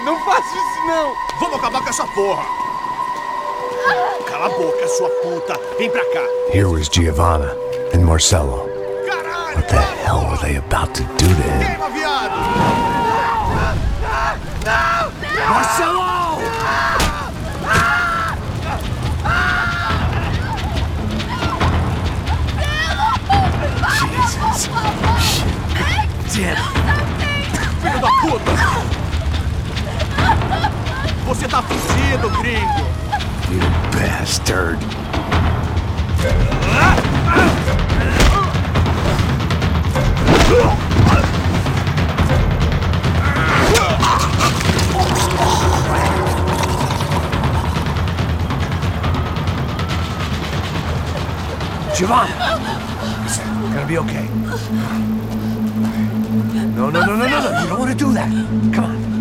Não faça isso, não! Vamos acabar com essa porra! Cala a boca, sua puta! Vem pra cá! Here was Giovanna and Marcello. Caralho! What the hell were they about to do to him? Queima, viado! Marcello! Jesus. Shit. Filho da puta! Você tá fugido, gringo! You bastard. Giovanna! It's gonna be okay. No. You don't want to do that. Come on.